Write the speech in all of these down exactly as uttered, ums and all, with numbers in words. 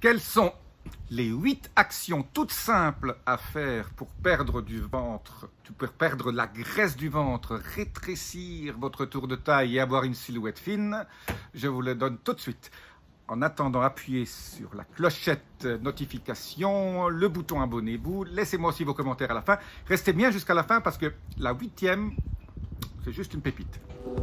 Quelles sont les huit actions toutes simples à faire pour perdre du ventre, pour perdre la graisse du ventre, rétrécir votre tour de taille et avoir une silhouette fine? Je vous le donne tout de suite. En attendant, appuyez sur la clochette notification, le bouton abonnez-vous. Laissez-moi aussi vos commentaires à la fin. Restez bien jusqu'à la fin parce que la huitième, c'est juste une pépite.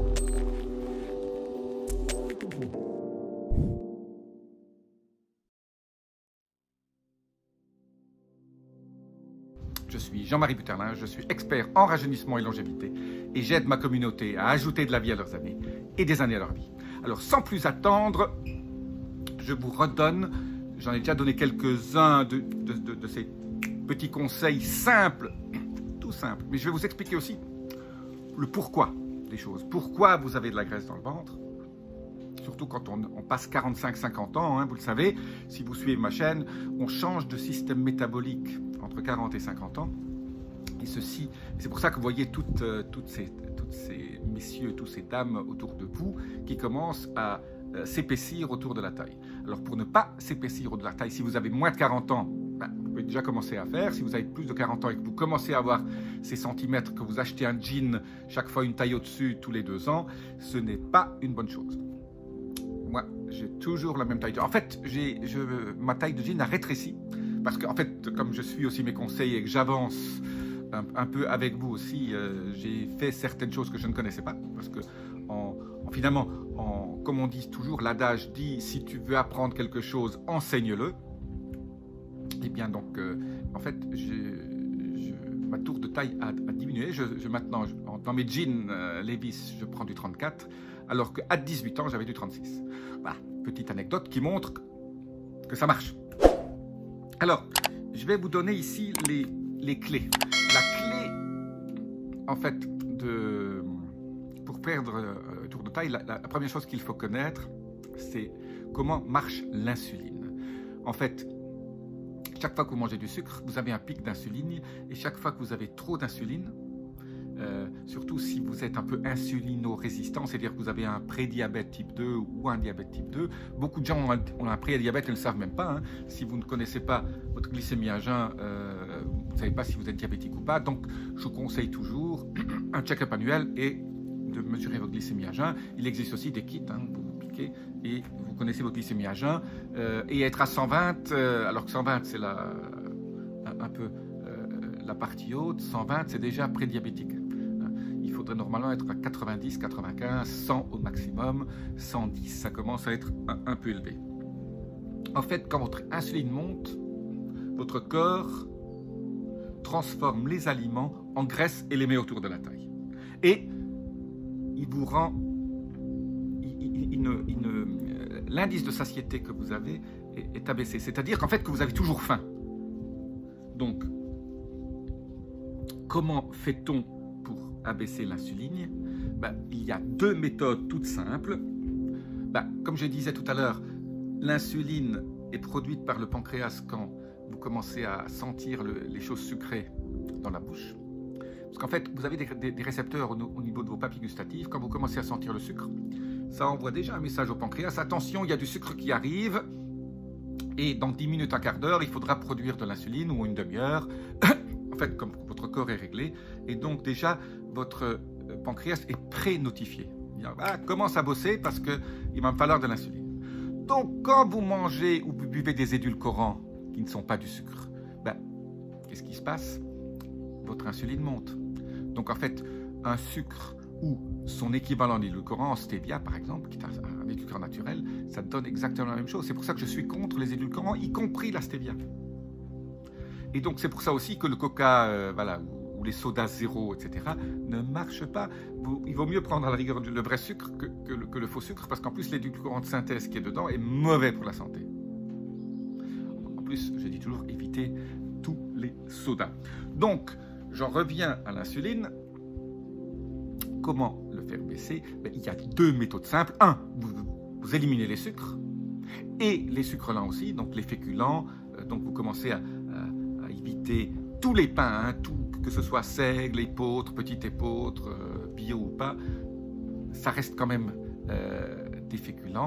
Je suis Jean-Marie Buterlin, je suis expert en rajeunissement et longévité et j'aide ma communauté à ajouter de la vie à leurs années et des années à leur vie. Alors sans plus attendre, je vous redonne, j'en ai déjà donné quelques-uns de, de, de, de ces petits conseils simples, tout simples, mais je vais vous expliquer aussi le pourquoi des choses. Pourquoi vous avez de la graisse dans le ventre, surtout quand on, on passe quarante-cinq à cinquante ans, hein, vous le savez, si vous suivez ma chaîne, on change de système métabolique entre quarante et cinquante ans. Et ceci, c'est pour ça que vous voyez toutes, euh, toutes, ces, toutes ces messieurs, toutes ces dames autour de vous qui commencent à euh, s'épaissir autour de la taille. Alors pour ne pas s'épaissir autour de la taille, si vous avez moins de quarante ans, ben, vous pouvez déjà commencer à faire. Si vous avez plus de quarante ans et que vous commencez à avoir ces centimètres, que vous achetez un jean chaque fois une taille au-dessus tous les deux ans, ce n'est pas une bonne chose. Moi, j'ai toujours la même taille de... En fait, j'ai, je, ma taille de jean a rétréci. Parce que, en fait, comme je suis aussi mes conseils et que j'avance un, un peu avec vous aussi, euh, j'ai fait certaines choses que je ne connaissais pas. Parce que, en, en, finalement, en, comme on dit toujours, l'adage dit, si tu veux apprendre quelque chose, enseigne-le. Et bien, donc, euh, en fait, je, je, ma tour de taille a, a diminué. Je, je, maintenant, je, dans mes jeans euh, Levi's, je prends du trente-quatre, alors qu'à dix-huit ans, j'avais du trente-six. Voilà, petite anecdote qui montre que ça marche. Alors, je vais vous donner ici les, les clés. La clé, en fait, de, pour perdre euh, tour de taille, la, la, la première chose qu'il faut connaître, c'est comment marche l'insuline. En fait, chaque fois que vous mangez du sucre, vous avez un pic d'insuline, et chaque fois que vous avez trop d'insuline, Euh, surtout si vous êtes un peu insulino-résistant, c'est-à-dire que vous avez un prédiabète type deux ou un diabète type deux. Beaucoup de gens ont un, ont un prédiabète et ne le savent même pas. Hein. Si vous ne connaissez pas votre glycémie à jeun, euh, vous ne savez pas si vous êtes diabétique ou pas. Donc, je vous conseille toujours un check-up annuel et de mesurer votre glycémie à jeun. Il existe aussi des kits, hein, vous vous piquez et vous connaissez votre glycémie à jeun. Euh, et être à cent vingt, euh, alors que cent vingt, c'est la, un, un peu euh, la partie haute, cent vingt, c'est déjà prédiabétique. Il faudrait normalement être à quatre-vingt-dix, quatre-vingt-quinze, cent au maximum, cent dix, ça commence à être un, un peu élevé. En fait, quand votre insuline monte, votre corps transforme les aliments en graisse et les met autour de la taille. Et il vous rend, l'indice de satiété que vous avez est, est abaissé, c'est-à-dire qu'en fait que vous avez toujours faim. Donc, comment fait-on abaisser l'insuline? Ben, il y a deux méthodes toutes simples. Ben, comme je disais tout à l'heure, l'insuline est produite par le pancréas quand vous commencez à sentir le, les choses sucrées dans la bouche. Parce qu'en fait, vous avez des, des, des récepteurs au, au niveau de vos papilles gustatives. Quand vous commencez à sentir le sucre, ça envoie déjà un message au pancréas. Attention, il y a du sucre qui arrive. Et dans dix minutes, un quart d'heure, il faudra produire de l'insuline ou une demi-heure. En fait, comme votre corps est réglé. Et donc déjà, votre pancréas est pré-notifié. Il ah, commence à bosser parce qu'il va me falloir de l'insuline. Donc, quand vous mangez ou vous buvez des édulcorants qui ne sont pas du sucre, ben, qu'est-ce qui se passe? Votre insuline monte. Donc, en fait, un sucre ou son équivalent d'édulcorant, stevia par exemple, qui est un, un édulcorant naturel, ça donne exactement la même chose. C'est pour ça que je suis contre les édulcorants, y compris la stevia. Et donc, c'est pour ça aussi que le coca, euh, voilà, ou les sodas zéro, et cetera, ne marchent pas. Vous, il vaut mieux prendre à la rigueur le vrai sucre que, que, le, que le faux sucre, parce qu'en plus, l'édulcorant de synthèse qui est dedans est mauvais pour la santé. En plus, je dis toujours, évitez tous les sodas. Donc, j'en reviens à l'insuline. Comment le faire baisser? Ben, il y a deux méthodes simples. Un, vous, vous éliminez les sucres, et les sucres lents aussi, donc les féculents. Euh, donc, vous commencez à, à, à éviter tous les pains, hein, tout, que ce soit seigle, épeautre, petit épeautre, euh, bio ou pas, ça reste quand même euh, des féculents.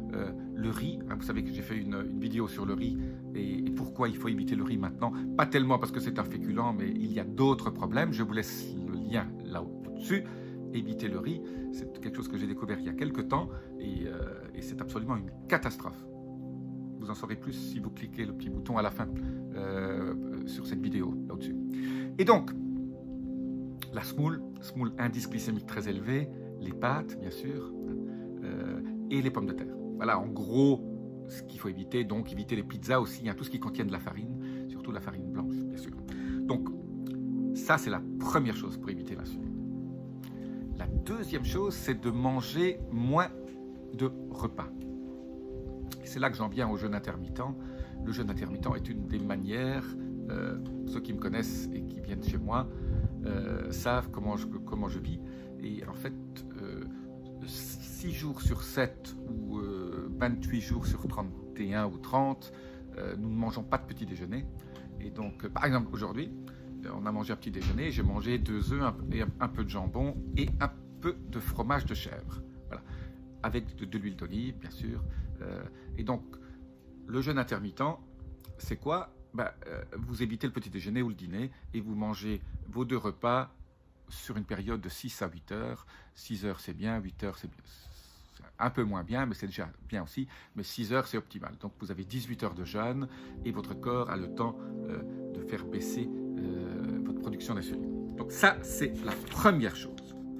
euh, le riz. Hein, vous savez que j'ai fait une, une vidéo sur le riz et, et pourquoi il faut éviter le riz maintenant. Pas tellement parce que c'est un féculent, mais il y a d'autres problèmes. Je vous laisse le lien là au-dessus. Éviter le riz, c'est quelque chose que j'ai découvert il y a quelques temps et, euh, et c'est absolument une catastrophe. Vous en saurez plus si vous cliquez le petit bouton à la fin euh, sur cette vidéo là au-dessus. Et donc, la semoule, semoule indice glycémique très élevé, les pâtes bien sûr, euh, et les pommes de terre. Voilà en gros ce qu'il faut éviter, donc éviter les pizzas aussi, hein, tout ce qui contient de la farine, surtout la farine blanche bien sûr. Donc ça c'est la première chose pour éviter l'insuline. La deuxième chose, c'est de manger moins de repas. C'est là que j'en viens au jeûne intermittent. Le jeûne intermittent est une des manières, euh, ceux qui me connaissent et qui viennent chez moi euh, savent comment je, comment je vis. Et en fait, euh, six jours sur sept ou euh, vingt-huit jours sur trente et un ou trente, euh, nous ne mangeons pas de petit déjeuner. Et donc, euh, par exemple, aujourd'hui, on a mangé un petit déjeuner, j'ai mangé deux œufs et un peu de jambon et un peu de fromage de chèvre, voilà, avec de, de l'huile d'olive, bien sûr. Euh, et donc, le jeûne intermittent, c'est quoi? Ben, euh, vous évitez le petit déjeuner ou le dîner et vous mangez vos deux repas sur une période de six à huit heures. six heures, c'est bien, huit heures, c'est bien. Un peu moins bien, mais c'est déjà bien aussi. Mais six heures, c'est optimal. Donc, vous avez dix-huit heures de jeûne et votre corps a le temps euh, de faire baisser euh, votre production d'insuline. Donc, ça, c'est la première chose.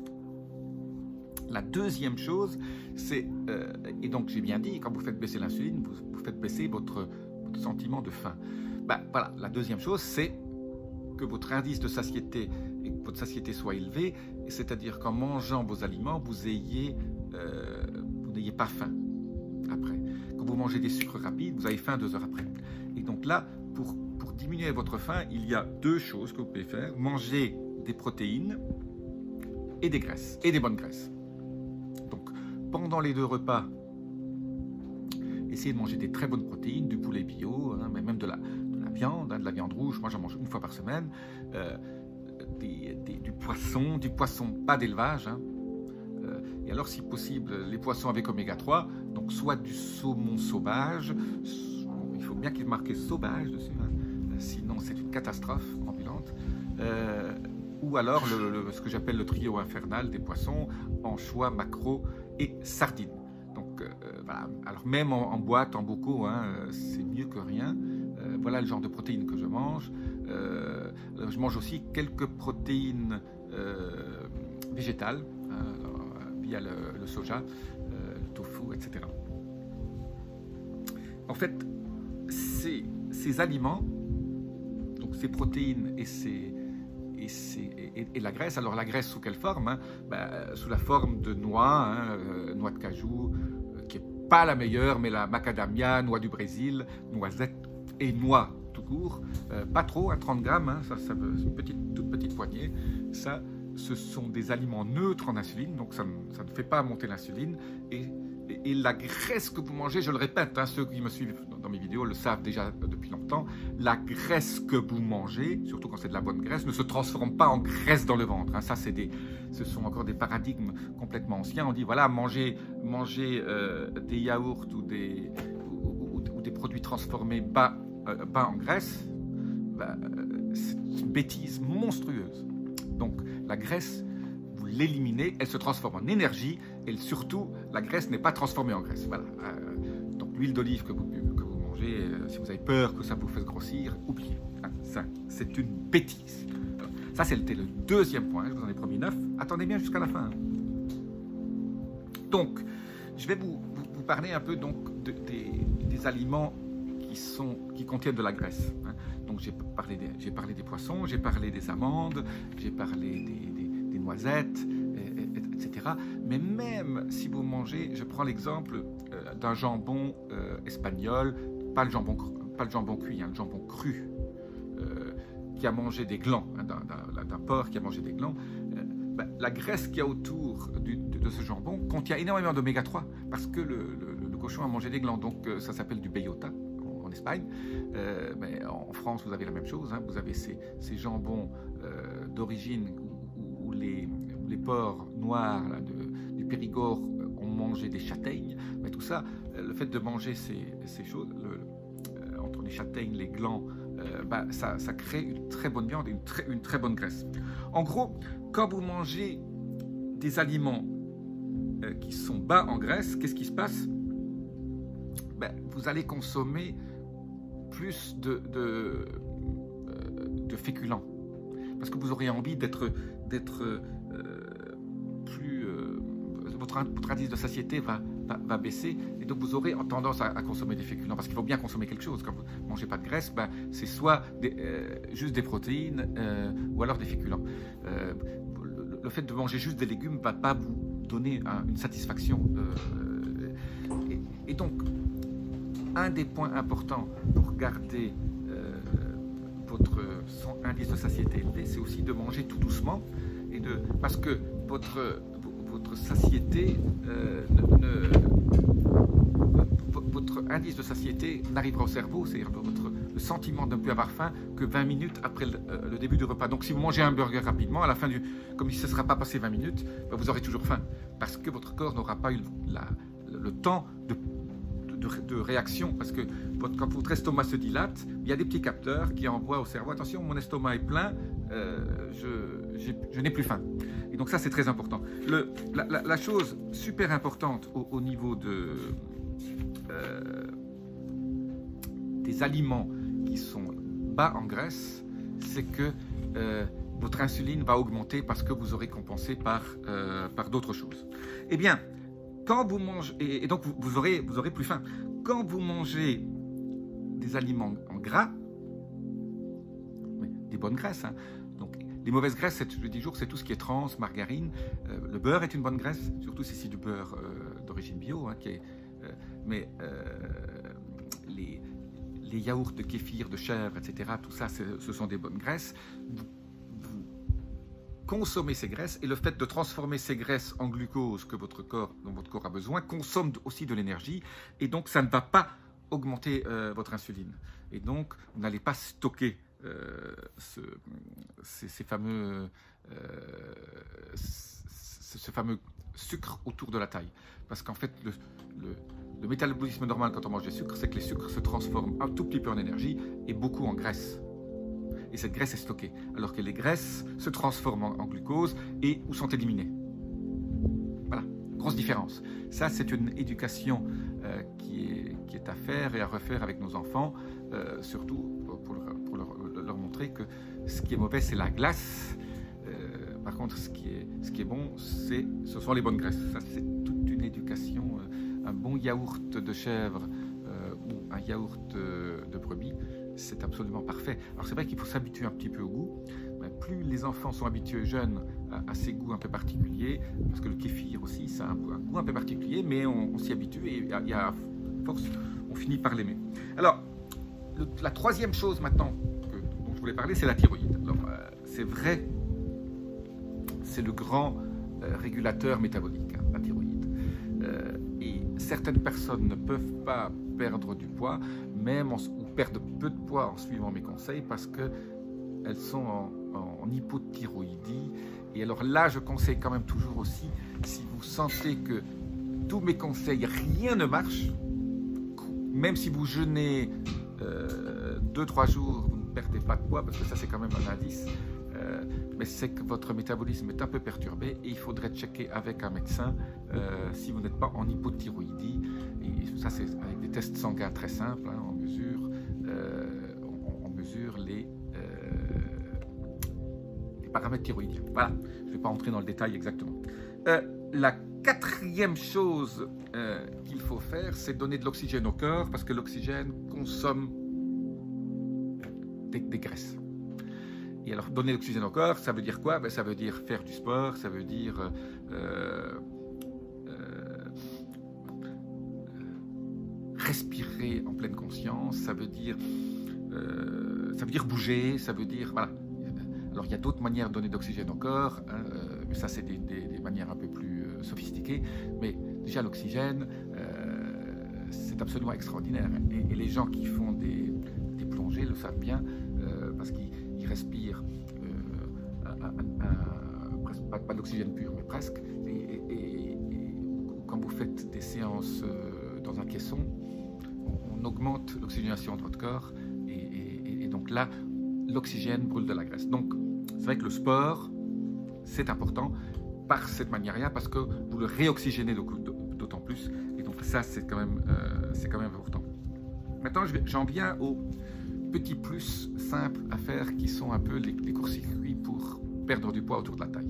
La deuxième chose, c'est, euh, et donc j'ai bien dit, quand vous faites baisser l'insuline, vous, vous faites baisser votre, votre sentiment de faim. Ben, voilà, la deuxième chose, c'est que votre indice de satiété et que votre satiété soit élevée, c'est-à-dire qu'en mangeant vos aliments, vous ayez, euh, vous n'ayez pas faim après. Quand vous mangez des sucres rapides, vous avez faim deux heures après. Et donc là, pour, pour diminuer votre faim, il y a deux choses que vous pouvez faire. Manger des protéines et des graisses, et des bonnes graisses. Donc, pendant les deux repas, essayez de manger des très bonnes protéines, du poulet bio, hein, mais même de la, de la viande, hein, de la viande rouge. Moi, j'en mange une fois par semaine. Euh, des, des, du poisson, du poisson pas d'élevage. Hein. Euh, et alors, si possible, les poissons avec oméga trois, donc soit du saumon sauvage, bon, il faut bien qu'il marque sauvage dessus, hein, sinon c'est une catastrophe ambulante. Euh, ou alors le, le, ce que j'appelle le trio infernal des poissons, anchois, maquereaux et sardines. Donc euh, voilà, alors même en, en boîte, en bocaux, hein, c'est mieux que rien. Euh, voilà le genre de protéines que je mange. Euh, je mange aussi quelques protéines euh, végétales, hein, alors, via le, le soja, euh, le tofu, et cetera. En fait, ces, ces aliments, donc ces protéines et ces Et, et, et la graisse, alors la graisse sous quelle forme, hein? Ben, sous la forme de noix, hein, euh, noix de cajou, euh, qui n'est pas la meilleure, mais la macadamia, noix du Brésil, noisette et noix tout court, euh, pas trop, hein, trente grammes, hein, ça, ça une petite, toute petite poignée, ça, ce sont des aliments neutres en insuline, donc ça, ça ne fait pas monter l'insuline, et, et, et la graisse que vous mangez, je le répète, hein, ceux qui me suivent dans mes vidéos le savent déjà depuis longtemps, la graisse que vous mangez, surtout quand c'est de la bonne graisse, ne se transforme pas en graisse dans le ventre. Hein. Ça, c'est des, ce sont encore des paradigmes complètement anciens. On dit, voilà, manger, manger euh, des yaourts ou des, ou, ou, ou des produits transformés bas, euh, bas en graisse, bah, c'est une bêtise monstrueuse. Donc, la graisse, vous l'éliminez, elle se transforme en énergie, et surtout, la graisse n'est pas transformée en graisse. Voilà. Euh, donc, l'huile d'olive que vous buvez, Euh, si vous avez peur que ça vous fasse grossir, oubliez. Hein, ça, c'est une bêtise. Alors, ça, c'était le deuxième point. Je vous en ai promis neuf. Attendez bien jusqu'à la fin. Donc, je vais vous, vous, vous parler un peu donc, de, des, des aliments qui, sont, qui contiennent de la graisse. Hein. Donc, j'ai parlé, des, j'ai parlé des poissons, j'ai parlé des amandes, j'ai parlé des, des, des noisettes, et, et, et cetera. Mais même si vous mangez, je prends l'exemple euh, d'un jambon euh, espagnol, pas le jambon, pas le jambon cuit, hein, le jambon cru, euh, qui a mangé des glands, hein, d'un porc qui a mangé des glands, euh, ben, la graisse qu'il y a autour du, de, de ce jambon contient énormément d'oméga trois, parce que le, le, le cochon a mangé des glands, donc euh, ça s'appelle du bellota en, en Espagne. Euh, mais en France, vous avez la même chose, hein, vous avez ces, ces jambons euh, d'origine où, où, les, où les porcs noirs là, de, du Périgord ont mangé des châtaignes, mais tout ça, le fait de manger ces, ces choses, le, euh, entre les châtaignes, les glands, euh, bah, ça, ça crée une très bonne viande et une très, une très bonne graisse. En gros, quand vous mangez des aliments euh, qui sont bas en graisse, qu'est-ce qui se passe? Ben, vous allez consommer plus de, de, de féculents, parce que vous aurez envie d'être d'être euh, plus... Euh, votre, votre indice de satiété va, va, va baisser, et donc vous aurez tendance à, à consommer des féculents, parce qu'il faut bien consommer quelque chose. Quand vous ne mangez pas de graisse, ben, c'est soit des, euh, juste des protéines, euh, ou alors des féculents. Euh, le, le fait de manger juste des légumes ne va pas vous donner un, une satisfaction. Euh, et, et donc, un des points importants pour garder euh, votre son indice de satiété élevé, c'est aussi de manger tout doucement, et de, parce que votre, votre satiété, euh, ne, ne, votre indice de satiété n'arrivera au cerveau, c'est-à-dire votre le sentiment de ne plus avoir faim, que vingt minutes après le, euh, le début du repas. Donc si vous mangez un burger rapidement, à la fin du, comme si ce ne sera pas passé vingt minutes, ben vous aurez toujours faim, parce que votre corps n'aura pas eu la, le temps de De, de réaction, parce que votre, quand votre estomac se dilate, il y a des petits capteurs qui envoient au cerveau, attention, mon estomac est plein, euh, je, je n'ai plus faim. Et donc ça, c'est très important. Le, la, la, la chose super importante au, au niveau de, euh, des aliments qui sont bas en graisse, c'est que euh, votre insuline va augmenter parce que vous aurez compensé par, euh, par d'autres choses. Eh bien, quand vous mangez, et donc vous, vous, aurez, vous aurez plus faim. Quand vous mangez des aliments en gras, des bonnes graisses, hein, donc les mauvaises graisses, je dis toujours, c'est tout ce qui est trans, margarine. Euh, le beurre est une bonne graisse, surtout si c'est du beurre euh, d'origine bio, hein, qui est, euh, mais euh, les, les yaourts de kéfir, de chèvre, et cetera, tout ça, ce sont des bonnes graisses. Vous, consommer ces graisses, et le fait de transformer ces graisses en glucose que votre corps, dont votre corps a besoin, consomme aussi de l'énergie, et donc ça ne va pas augmenter euh, votre insuline. Et donc, vous n'allez pas stocker euh, ce, ces, ces fameux, euh, ce, ce fameux sucre autour de la taille. Parce qu'en fait, le, le, le métabolisme normal quand on mange des sucres, c'est que les sucres se transforment un tout petit peu en énergie et beaucoup en graisse. Et cette graisse est stockée, alors que les graisses se transforment en, en glucose et ou sont éliminées. Voilà, grosse différence. Ça, c'est une éducation euh, qui, est, qui est à faire et à refaire avec nos enfants, euh, surtout pour, leur, pour leur, leur montrer que ce qui est mauvais, c'est la glace. Euh, par contre, ce qui est, ce qui est bon, c'est, ce sont les bonnes graisses. Ça, c'est toute une éducation. Euh, un bon yaourt de chèvre euh, ou un yaourt de, de brebis, c'est absolument parfait. Alors c'est vrai qu'il faut s'habituer un petit peu au goût. Mais plus les enfants sont habitués jeunes à, à ces goûts un peu particuliers, parce que le kéfir aussi, ça a un, un goût un peu particulier, mais on, on s'y habitue et il y a, à force, on finit par l'aimer. Alors, le, la troisième chose maintenant que, dont je voulais parler, c'est la thyroïde. Alors, euh, c'est vrai, c'est le grand euh, régulateur métabolique, hein, la thyroïde. Euh, et certaines personnes ne peuvent pas perdre du poids, même en, ou perdre peu de poids en suivant mes conseils, parce qu'elles sont en, en, en hypothyroïdie. Et alors là, je conseille quand même toujours aussi, si vous sentez que tous mes conseils, rien ne marche, même si vous jeûnez euh, deux trois jours, vous ne perdez pas de poids, parce que ça c'est quand même un indice, euh, mais c'est que votre métabolisme est un peu perturbé et il faudrait checker avec un médecin euh, si vous n'êtes pas en hypothyroïdie. Et ça, c'est avec des tests sanguins très simples, hein, on mesure, euh, on, on mesure les, euh, les paramètres thyroïdiens. Voilà, je ne vais pas entrer dans le détail exactement. Euh, la quatrième chose euh, qu'il faut faire, c'est donner de l'oxygène au corps, parce que l'oxygène consomme des, des graisses. Et alors, donner l'oxygène au corps, ça veut dire quoi? Ben, ça veut dire faire du sport, ça veut dire euh, euh, respirer en pleine conscience, ça veut dire, euh, ça veut dire bouger, ça veut dire... Voilà. Alors, il y a d'autres manières de donner de l'oxygène au corps, hein, euh, mais ça, c'est des, des, des manières un peu plus euh, sophistiquées. Mais déjà, l'oxygène, euh, c'est absolument extraordinaire. Et, et les gens qui font des, des plongées le savent bien, euh, parce qu'ils respirent euh, un, un, un, presque, pas, pas d'oxygène pur, mais presque. Et, et, et, et quand vous faites des séances dans un caisson, on, on augmente l'oxygénation de votre corps et, et, et donc là, l'oxygène brûle de la graisse. Donc, c'est vrai que le sport, c'est important par cette manière-là parce que vous le réoxygénez d'autant plus. Et donc ça, c'est quand même, euh, c'est quand même important. Maintenant, j'en viens aux petits plus simples à faire qui sont un peu les, les courts-circuits pour perdre du poids autour de la taille.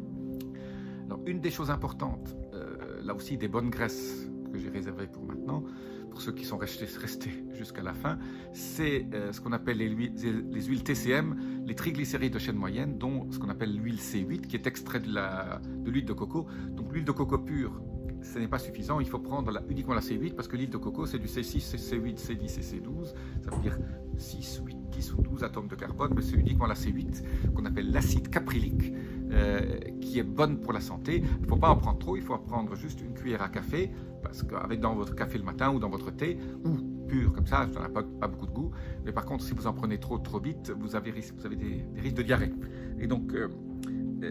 Alors, une des choses importantes, euh, là aussi des bonnes graisses que j'ai réservées pour maintenant, pour ceux qui sont restés, restés jusqu'à la fin, c'est euh, ce qu'on appelle les, les huiles T C M, les triglycérides de chaîne moyenne, dont ce qu'on appelle l'huile C huit, qui est extrait de l'huile de, de coco. Donc l'huile de coco pure, ce n'est pas suffisant, il faut prendre la, uniquement la C huit, parce que l'huile de coco, c'est du C six, C huit, C dix et C douze, ça veut dire six, huit, dix ou douze atomes de carbone, mais c'est uniquement la C huit, qu'on appelle l'acide caprylique, euh, qui est bonne pour la santé. Il ne faut pas en prendre trop, il faut en prendre juste une cuillère à café, parce qu'avec dans votre café le matin ou dans votre thé, ou pur comme ça, ça n'a pas, pas beaucoup de goût. Mais par contre, si vous en prenez trop trop vite, vous avez, vous avez des, des risques de diarrhée. Et donc, euh, euh,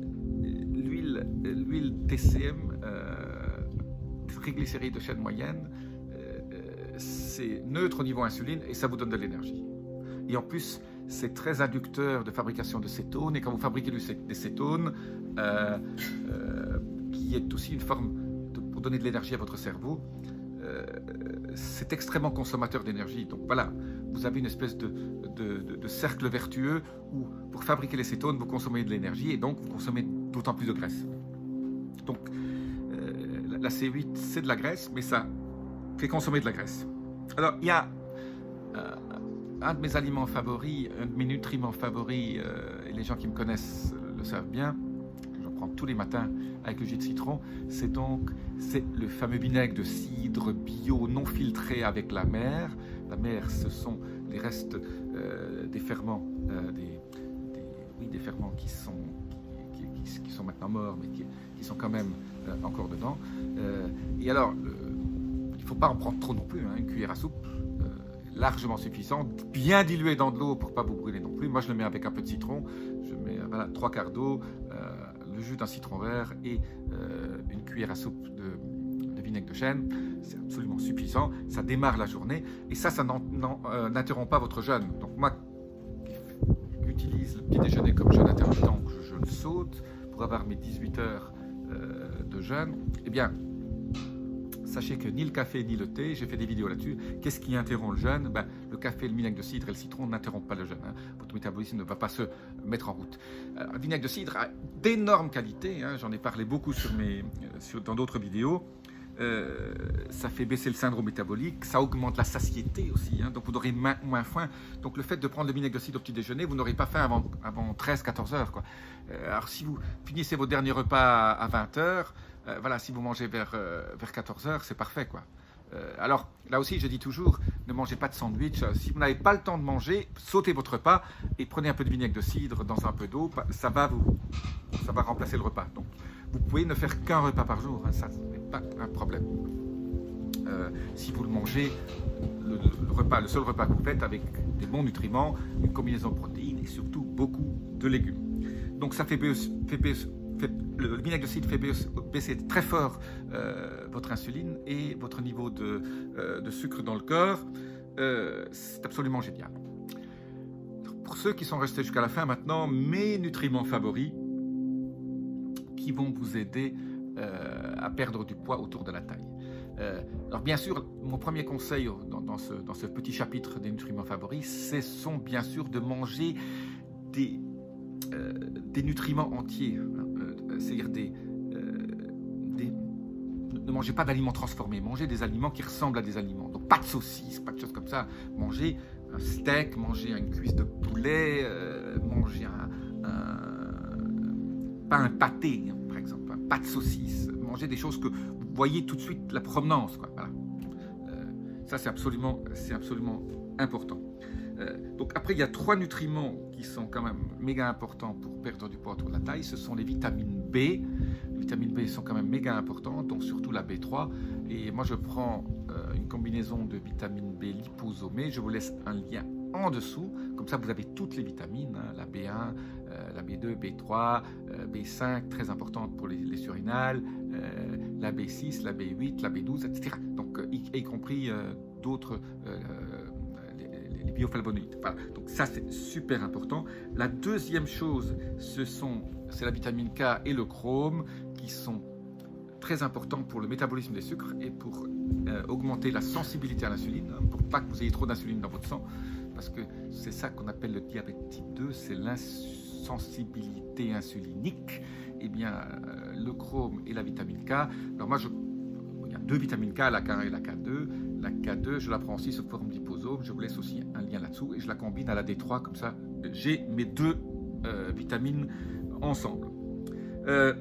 l'huile, l'huile T C M, euh, triglycérides de chaîne moyenne, euh, c'est neutre au niveau insuline et ça vous donne de l'énergie. Et en plus, c'est très inducteur de fabrication de cétones. Et quand vous fabriquez des cétones, euh, euh, qui est aussi une forme de, pour donner de l'énergie à votre cerveau, euh, c'est extrêmement consommateur d'énergie. Donc voilà, vous avez une espèce de, de, de, de cercle vertueux où pour fabriquer les cétones, vous consommez de l'énergie et donc vous consommez d'autant plus de graisse. Donc euh, la, la C huit, c'est de la graisse, mais ça fait consommer de la graisse. Alors il y a euh, un de mes aliments favoris, un de mes nutriments favoris, euh, et les gens qui me connaissent le savent bien, j'en prends tous les matins avec le jus de citron, c'est donc c'est le fameux vinaigre de cidre bio non filtré avec la mer. La mer, ce sont les restes euh, des ferments, euh, des, des, oui, des ferments qui sont, qui, qui, qui sont maintenant morts, mais qui, qui sont quand même euh, encore dedans. Euh, et alors, le, il ne faut pas en prendre trop non plus, hein, une cuillère à soupe, euh, largement suffisante, bien diluée dans de l'eau pour ne pas vous brûler non plus. Moi, je le mets avec un peu de citron, je mets voilà, trois quarts d'eau, euh, le jus d'un citron vert et euh, une cuillère à soupe de, de vinaigre de chêne. C'est absolument suffisant, ça démarre la journée et ça, ça n'interrompt pas votre jeûne. Donc moi, qui utilise le petit déjeuner comme jeûne intermittent, je jeûne saute pour avoir mes dix-huit heures euh, de jeûne, eh bien, sachez que ni le café ni le thé, j'ai fait des vidéos là-dessus, qu'est-ce qui interrompt le jeûne? Ben, le café, le vinaigre de cidre et le citron n'interrompent pas le jeûne. Hein. Votre métabolisme ne va pas se mettre en route. Euh, le vinaigre de cidre a d'énormes qualités, hein, j'en ai parlé beaucoup sur mes, sur, dans d'autres vidéos. Euh, ça fait baisser le syndrome métabolique, ça augmente la satiété aussi, hein, donc vous aurez moins, moins faim. Donc le fait de prendre le vinaigre de cidre au petit déjeuner, vous n'aurez pas faim avant, avant treize à quatorze heures. Quoi. Euh, alors si vous finissez vos derniers repas à vingt heures, euh, voilà, si vous mangez vers, euh, vers quatorze heures, c'est parfait. Quoi. Euh, alors là aussi, je dis toujours, ne mangez pas de sandwich. Si vous n'avez pas le temps de manger, sautez votre repas et prenez un peu de vinaigre de cidre dans un peu d'eau, ça va, vous, ça va remplacer le repas. Donc, vous pouvez ne faire qu'un repas par jour, hein, ça n'est pas un problème. Euh, si vous le mangez, le, le, repas, le seul repas que vous faites avec des bons nutriments, une combinaison de protéines et surtout beaucoup de légumes. Donc ça fait, baisser, fait, baisser, fait le vinaigre de cidre fait baisser très fort euh, votre insuline et votre niveau de, euh, de sucre dans le corps. Euh, c'est absolument génial. Pour ceux qui sont restés jusqu'à la fin maintenant, mes nutriments favoris, qui vont vous aider euh, à perdre du poids autour de la taille. Euh, alors bien sûr, mon premier conseil dans, dans, ce, dans ce petit chapitre des nutriments favoris, ce sont bien sûr de manger des, euh, des nutriments entiers, hein, euh, c'est-à-dire des, euh, des... Ne mangez pas d'aliments transformés, mangez des aliments qui ressemblent à des aliments. Donc pas de saucisses, pas de choses comme ça. Mangez un steak, mangez une cuisse de poulet, euh, mangez un... un pas un pâté, hein, par exemple, pas de saucisse, manger des choses que vous voyez tout de suite la provenance, quoi. Voilà. Euh, ça, c'est absolument, c'est absolument important. Euh, donc après, il y a trois nutriments qui sont quand même méga importants pour perdre du poids autour de la taille. Ce sont les vitamines B. Les vitamines B sont quand même méga importantes, donc surtout la B trois. Et moi, je prends euh, une combinaison de vitamine B liposomée. Je vous laisse un lien en dessous, comme ça vous avez toutes les vitamines, hein, la B un, euh, la B deux, B trois, euh, B cinq, très importante pour les, les surrénales, euh, la B six, la B huit, la B douze, et cetera. Donc, euh, y, y compris euh, d'autres, euh, les, les bioflavonoïdes. Voilà. Donc ça, c'est super important. La deuxième chose, ce sont, c'est la vitamine K et le chrome qui sont très importants pour le métabolisme des sucres et pour euh, augmenter la sensibilité à l'insuline, hein, pour pas que vous ayez trop d'insuline dans votre sang, parce que c'est ça qu'on appelle le diabète type deux, c'est l'insensibilité insulinique. Eh bien, euh, le chrome et la vitamine K. Alors moi, je, il y a deux vitamines K, la K un et la K deux. La K deux, je la prends aussi sous forme d'hyposome. Je vous laisse aussi un lien là-dessous et je la combine à la D trois, comme ça, j'ai mes deux euh, vitamines ensemble. Euh,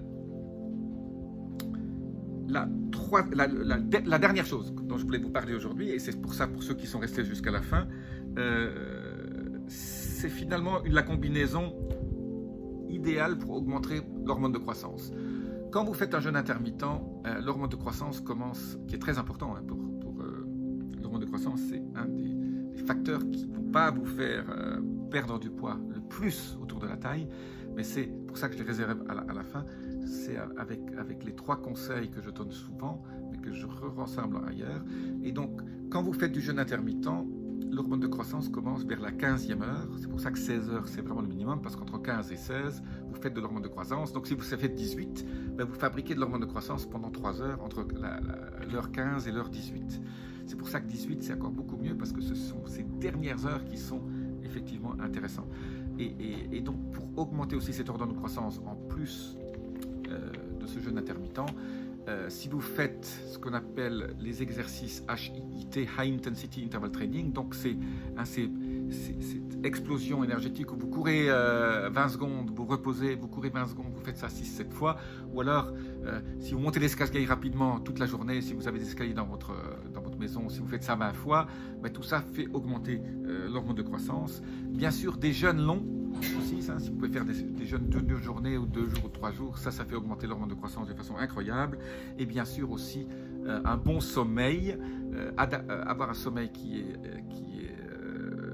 La, trois, la, la, la dernière chose dont je voulais vous parler aujourd'hui, et c'est pour ça, pour ceux qui sont restés jusqu'à la fin, euh, c'est finalement la combinaison idéale pour augmenter l'hormone de croissance. Quand vous faites un jeûne intermittent, euh, l'hormone de croissance commence, qui est très important hein, pour, pour euh, l'hormone de croissance, c'est un des, des facteurs qui ne vont pas vous faire euh, perdre du poids le plus autour de la taille, mais c'est pour ça que je les réserve à la, à la fin. C'est avec, avec les trois conseils que je donne souvent, mais que je rassemble ailleurs. Et donc, quand vous faites du jeûne intermittent, l'hormone de croissance commence vers la quinzième heure. C'est pour ça que seize heures, c'est vraiment le minimum, parce qu'entre quinze et seize, vous faites de l'hormone de croissance. Donc, si vous faites dix-huit, ben vous fabriquez de l'hormone de croissance pendant trois heures, entre l'heure quinze et l'heure dix-huit. C'est pour ça que dix-huit, c'est encore beaucoup mieux, parce que ce sont ces dernières heures qui sont effectivement intéressantes. Et, et, et donc, pour augmenter aussi cette hormone de croissance, en plus de ce jeûne intermittent, euh, si vous faites ce qu'on appelle les exercices H I I T, High Intensity Interval Training, donc c'est hein, cette explosion énergétique où vous courez euh, vingt secondes, vous reposez, vous courez vingt secondes, vous faites ça six sept fois, ou alors euh, si vous montez l'escalier rapidement toute la journée, si vous avez des escaliers dans votre, dans votre maison, si vous faites ça vingt fois, ben, tout ça fait augmenter euh, l'hormone de croissance. Bien sûr, des jeûnes longs aussi, ça, si vous pouvez faire des, des jeûnes de deux journées ou deux jours ou trois jours, ça, ça fait augmenter l'hormone de croissance de façon incroyable. Et bien sûr aussi euh, un bon sommeil, euh, euh, avoir un sommeil qui est, euh, qui est euh,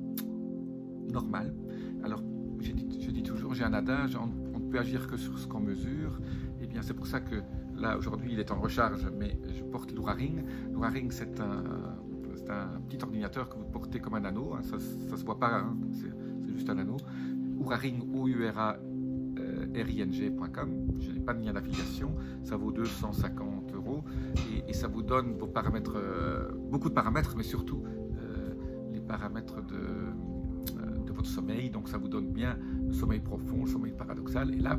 normal. Alors, je dis, je dis toujours, j'ai un adage, on, on ne peut agir que sur ce qu'on mesure. Et bien c'est pour ça que là, aujourd'hui, il est en recharge, mais je porte l'Oura Ring. L'Oura Ring, c'est un, un petit ordinateur que vous portez comme un anneau, hein, ça ne se voit pas, hein, c'est juste un anneau. Oura Ring, O U R A R I N G point com. Je n'ai pas de lien d'affiliation, ça vaut deux cent cinquante euros et, et ça vous donne vos paramètres, euh, beaucoup de paramètres, mais surtout euh, les paramètres de, euh, de votre sommeil. Donc ça vous donne bien le sommeil profond, le sommeil paradoxal. Et là,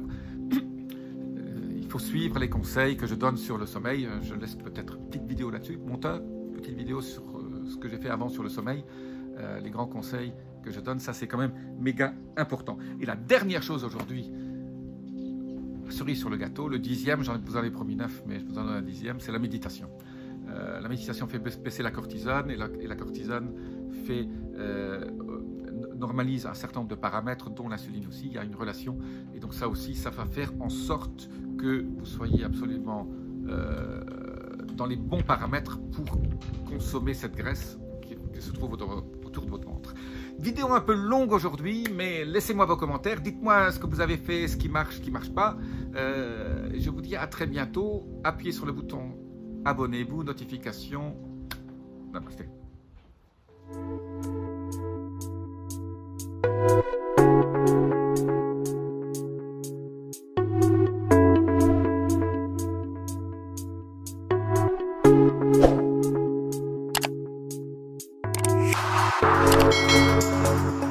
euh, il faut suivre les conseils que je donne sur le sommeil. Je laisse peut-être une petite vidéo là-dessus. Monteur, petite vidéo sur euh, ce que j'ai fait avant sur le sommeil, euh, les grands conseils que je donne, ça c'est quand même méga important. Et la dernière chose aujourd'hui, cerise sur le gâteau, le dixième, j'en vous en ai promis neuf, mais je vous en donne un dixième, c'est la méditation. Euh, la méditation fait baisser la cortisone et la, et la cortisone fait, euh, normalise un certain nombre de paramètres, dont l'insuline aussi, il y a une relation. Et donc ça aussi, ça va faire en sorte que vous soyez absolument euh, dans les bons paramètres pour consommer cette graisse qui, qui se trouve autour, autour de votre ventre. Vidéo un peu longue aujourd'hui, mais laissez-moi vos commentaires. Dites-moi ce que vous avez fait, ce qui marche, ce qui ne marche pas. Euh, je vous dis à très bientôt. Appuyez sur le bouton abonnez-vous, notification. Namasté. We'll be right back.